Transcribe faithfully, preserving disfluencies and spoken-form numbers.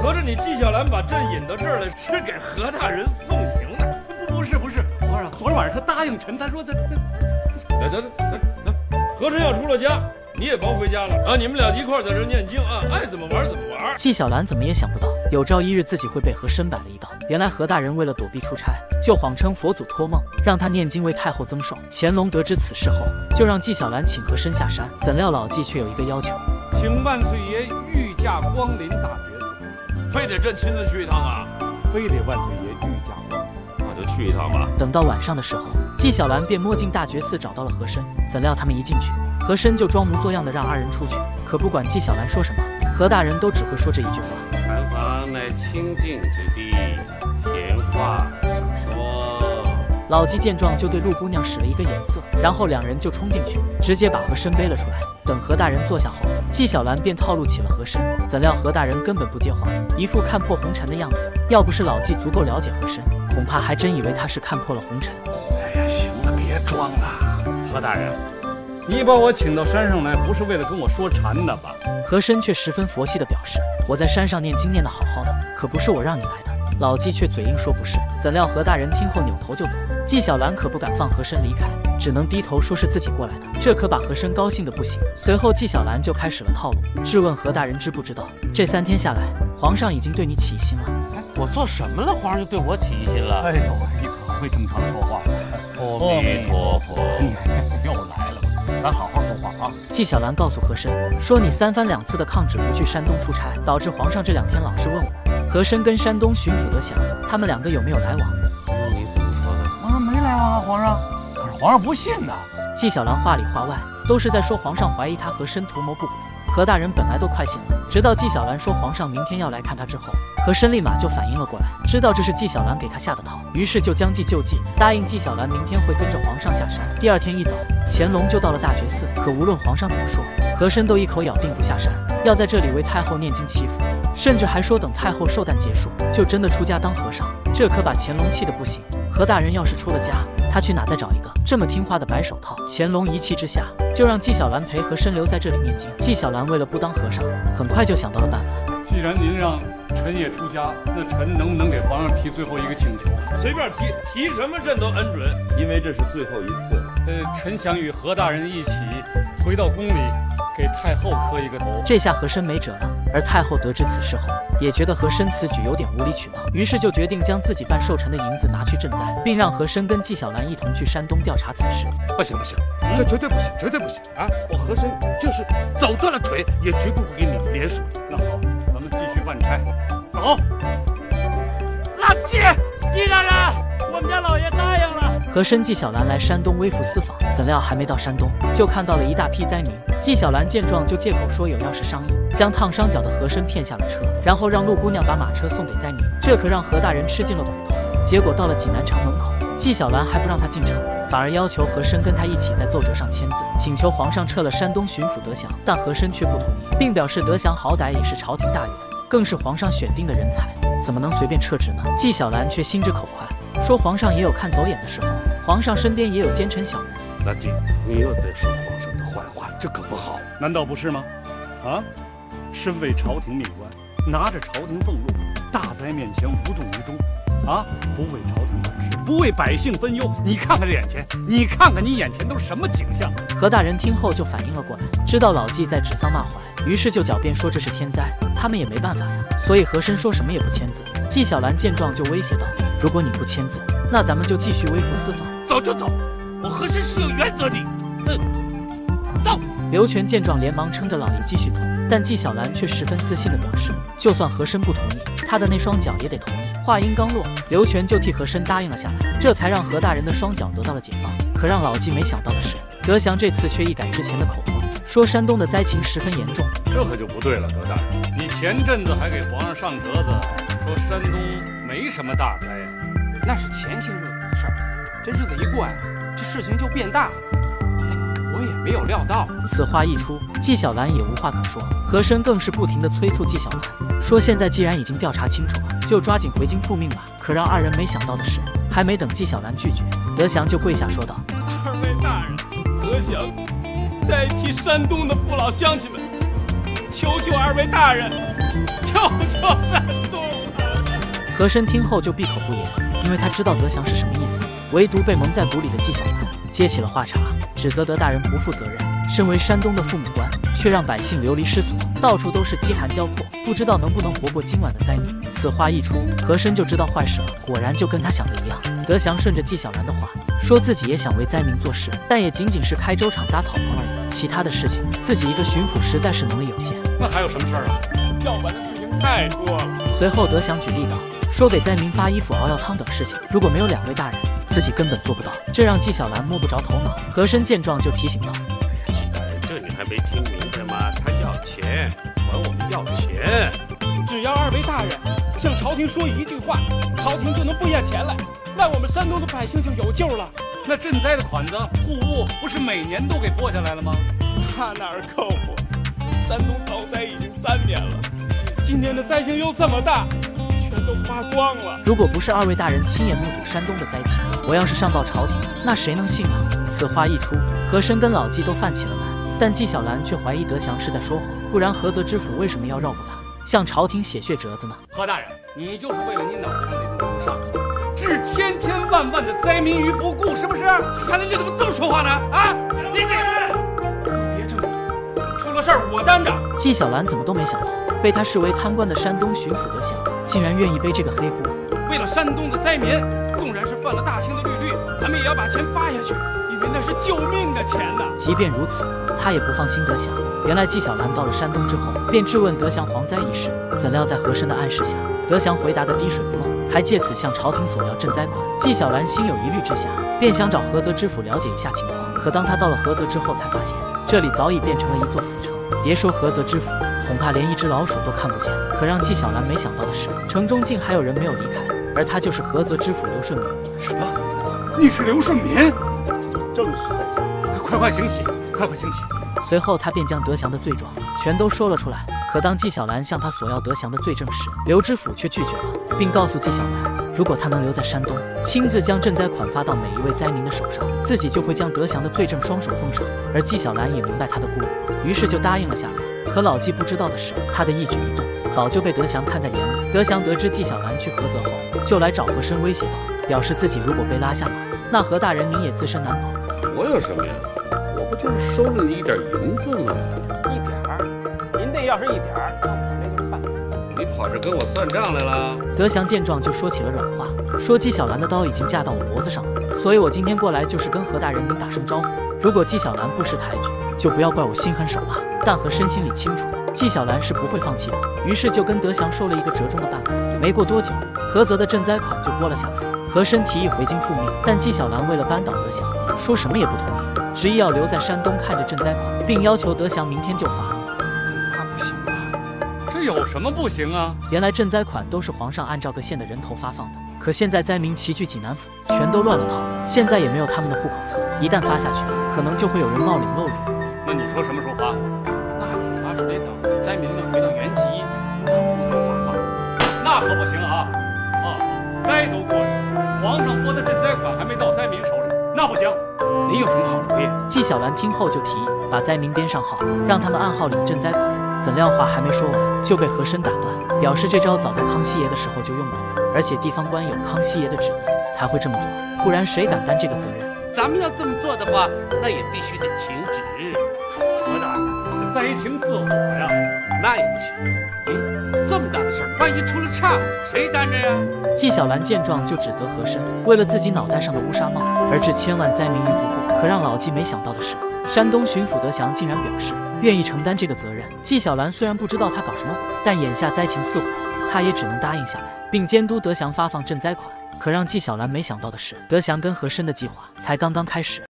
合着你纪晓岚把朕引到这儿来，是给何大人送行的？ 不不是不是，皇上，昨儿晚上他答应臣，他说他他…… 来来来来来，和珅要出了家，你也甭回家了啊！你们俩一块在这念经啊，爱怎么玩怎么玩。 纪晓岚怎么也想不到，有朝一日自己会被和珅摆了一道。原来何大人为了躲避出差，就谎称佛祖托梦，让他念经为太后增寿。乾隆得知此事后，就让纪晓岚请和珅下山。怎料老纪却有一个要求， 请万岁爷御驾光临大觉寺， 非得朕亲自去一趟啊？ 非得万岁爷御驾光临， 那就去一趟吧。 等到晚上的时候，纪晓岚便摸进大觉寺找到了和珅。怎料他们一进去，和珅就装模作样的让二人出去。可不管纪晓岚说什么，何大人都只会说这一句话： 禅房乃清净之地，闲话少说。 老纪见状就对陆姑娘使了一个眼色，然后两人就冲进去，直接把和珅背了出来。等何大人坐下后，纪晓岚便套路起了和珅。怎料何大人根本不接话，一副看破红尘的样子。要不是老纪足够了解和珅，恐怕还真以为他是看破了红尘。 哎呀，行了，别装了，何大人，你把我请到山上来，不是为了跟我说禅的吧？ 和珅却十分佛系的表示：“我在山上念经念得好好的，可不是我让你来的。”老纪却嘴硬说不是。怎料何大人听后扭头就走，纪晓岚可不敢放和珅离开，只能低头说是自己过来的，这可把和珅高兴的不行。随后纪晓岚就开始了套路，质问何大人知不知道，这三天下来，皇上已经对你起疑心了。 哎，我做什么了，皇上就对我起疑心了？ 哎呦，你可会正常说话。 阿弥陀佛， 又来了，咱好好说话啊！ 纪晓岚告诉和珅说：“你三番两次的抗旨不去山东出差，导致皇上这两天老是问我，和珅跟山东巡抚德祥，他们两个有没有来往？” 你怎么说的？ 皇上没来往啊，皇上。可是皇上不信呐。 纪晓岚话里话外都是在说皇上怀疑他和珅图谋不轨。何大人本来都快信了，直到纪晓岚说皇上明天要来看他之后，和珅立马就反应了过来，知道这是纪晓岚给他下的套，于是就将计就计，答应纪晓岚明天会跟着皇上下山。第二天一早，乾隆就到了大觉寺，可无论皇上怎么说，和珅都一口咬定不下山，要在这里为太后念经祈福，甚至还说等太后寿诞结束，就真的出家当和尚。这可把乾隆气得不行。何大人要是出了家，他去哪再找一个这么听话的白手套？乾隆一气之下，就让纪晓岚陪和珅留在这里念经。纪晓岚为了不当和尚，很快就想到了办法。 既然您让臣也出家，那臣能不能给皇上提最后一个请求？ 随便提，提什么朕都恩准，因为这是最后一次了。 呃，臣想与何大人一起回到宫里，给太后磕一个头。 这下和珅没辙了。而太后得知此事后，也觉得和珅此举有点无理取闹，于是就决定将自己办寿辰的银子拿去赈灾，并让和珅跟纪晓岚一同去山东调查此事。 不行不行，这绝对不行，绝对不行啊！我和珅就是走断了腿，也绝不会给你连署。 那好，咱们继续办差。走。 老纪， 纪大人，我们家老爷答应了。 和珅、纪晓岚来山东微服私访，怎料还没到山东，就看到了一大批灾民。纪晓岚见状，就借口说有要事商议，将烫伤脚的和珅骗下了车，然后让陆姑娘把马车送给灾民。这可让何大人吃尽了苦头。结果到了济南城门口，纪晓岚还不让他进城，反而要求和珅跟他一起在奏折上签字，请求皇上撤了山东巡抚德祥。但和珅却不同意，并表示德祥好歹也是朝廷大员，更是皇上选定的人才，怎么能随便撤职呢？纪晓岚却心直口快，说皇上也有看走眼的时候，皇上身边也有奸臣小人。 老纪，你又在说皇上的坏话，这可不好。 难道不是吗？啊，身为朝廷命官，拿着朝廷俸禄，大灾面前无动于衷，啊，不为朝廷办事，不为百姓分忧。你看看这眼前，你看看你眼前都是什么景象？ 何大人听后就反应了过来，知道老纪在指桑骂槐，于是就狡辩说这是天灾，他们也没办法呀。所以和珅说什么也不签字。纪晓岚见状就威胁道：“如果你不签字，那咱们就继续微服私访。” 走就走，我和珅是有原则的。嗯，走。 刘全见状连忙撑着老爷继续走，但纪晓岚却十分自信地表示，就算和珅不同意，他的那双脚也得同意。话音刚落，刘全就替和珅答应了下来，这才让何大人的双脚得到了解放。可让老纪没想到的是，德祥这次却一改之前的口风，说山东的灾情十分严重。 这可就不对了，德大人，你前阵子还给皇上上折子，说山东没什么大灾呀、 啊，那是前些日子的事儿，这日子一过呀，这事情就变大了。我也没有料到。 此话一出，纪晓岚也无话可说，和珅更是不停地催促纪晓岚，说现在既然已经调查清楚了，就抓紧回京复命吧。可让二人没想到的是，还没等纪晓岚拒绝，德祥就跪下说道：“ 二位大人，德祥代替山东的父老乡亲们，求求二位大人，求求山东。” 和珅听后就闭口不言，因为他知道德祥是什么意思。唯独被蒙在鼓里的纪晓岚接起了话茬，指责德大人不负责任。身为山东的父母官，却让百姓流离失所，到处都是饥寒交迫，不知道能不能活过今晚的灾民。此话一出，和珅就知道坏事了。果然就跟他想的一样，德祥顺着纪晓岚的话，说自己也想为灾民做事，但也仅仅是开粥厂搭草棚而已，其他的事情自己一个巡抚实在是能力有限。 那还有什么事儿啊？ 要办的事情太多了。 随后德祥举例道，说给灾民发衣服、熬药汤等事情，如果没有两位大人，自己根本做不到，这让纪晓岚摸不着头脑。和珅见状就提醒道： 纪大人，这你还没听明白吗？他要钱，管我们要钱。 只要二位大人向朝廷说一句话，朝廷就能拨下钱来，那我们山东的百姓就有救了。 那赈灾的款子、户务不是每年都给拨下来了吗？ 那哪儿够啊？山东遭灾已经三年了，今年的灾情又这么大，全都花光了。 如果不是二位大人亲眼目睹山东的灾情，我要是上报朝廷，那谁能信啊？此话一出，和珅跟老纪都犯起了难，但纪晓岚却怀疑德祥是在说谎，不然菏泽知府为什么要绕过他，向朝廷写血折子呢？ 何大人，你就是为了你脑袋上那根乌纱，置千千万万的灾民于不顾，是不是？ 纪晓岚，你怎么这么说话呢？啊，你这人，别这么说，出了事儿我担着。 纪晓岚怎么都没想到，被他视为贪官的山东巡抚德祥，竟然愿意背这个黑锅。 为了山东的灾民，纵然是犯了大清的律律，咱们也要把钱发下去，因为那是救命的钱呐。 即便如此，他也不放心德祥。原来纪晓岚到了山东之后，便质问德祥蝗灾一事，怎料在和珅的暗示下，德祥回答得滴水不漏，还借此向朝廷索要赈灾款。纪晓岚心有疑虑之下，便想找菏泽知府了解一下情况。可当他到了菏泽之后，才发现这里早已变成了一座死城。别说菏泽知府，恐怕连一只老鼠都看不见。可让纪晓岚没想到的是，城中竟还有人没有离开，而他就是菏泽知府刘顺民。 什么？你是刘顺民？ 正是在这。 快快请起，快快请起。 随后他便将德祥的罪状全都说了出来。可当纪晓岚向他索要德祥的罪证时，刘知府却拒绝了，并告诉纪晓岚，如果他能留在山东，亲自将赈灾款发到每一位灾民的手上，自己就会将德祥的罪证双手奉上。而纪晓岚也明白他的顾虑，于是就答应了下来。可老纪不知道的是，他的一举一动早就被德祥看在眼里。德祥得知纪晓岚去菏泽后，就来找和珅威胁道，表示自己如果被拉下马，那何大人您也自身难保。 我有什么呀？我不就是收了你一点银子吗？ 一点儿，您这要是一点儿，那我这就办。 你跑这跟我算账来了？ 德祥见状就说起了软话，说纪晓岚的刀已经架到我脖子上了，所以我今天过来就是跟何大人您打声招呼。如果纪晓岚不识抬举，就不要怪我心狠手辣。但和珅心里清楚，纪晓岚是不会放弃的，于是就跟德祥说了一个折中的办法。没过多久，菏泽的赈灾款就拨了下来。和珅提议回京复命，但纪晓岚为了扳倒德祥，说什么也不同意，执意要留在山东看着赈灾款，并要求德祥明天就发。 恐怕不行吧？ 这有什么不行啊？ 原来赈灾款都是皇上按照各县的人头发放的，可现在灾民齐聚济南府，全都乱了套，现在也没有他们的户口册，一旦发下去，可能就会有人冒领漏领。 那你说什么时候发？ 那恐怕是得等灾民们回到原籍，按户头发放。 那可不行啊！啊，灾都过去了，皇上拨的赈灾款还没到灾民手里，那不行。 您有什么好主意？ 纪晓岚听后就提议把灾民编上号，让他们按号领赈灾款。怎料话还没说完，就被和珅打断，表示这招早在康熙爷的时候就用过了，而且地方官有康熙爷的旨意才会这么做，不然谁敢担这个责任？ 咱们要这么做的话，那也必须得请旨。 何大人，这灾情四火呀， 那也不行。嗯，这么大的事儿，万一出了岔，谁担着呀？ 纪晓岚见状就指责和珅为了自己脑袋上的乌纱帽而置千万灾民于不顾。可让老纪没想到的是，山东巡抚德祥竟然表示愿意承担这个责任。纪晓岚虽然不知道他搞什么鬼，但眼下灾情四火，他也只能答应下来，并监督德祥发放赈灾款。可让纪晓岚没想到的是，德祥跟和珅的计划才刚刚开始。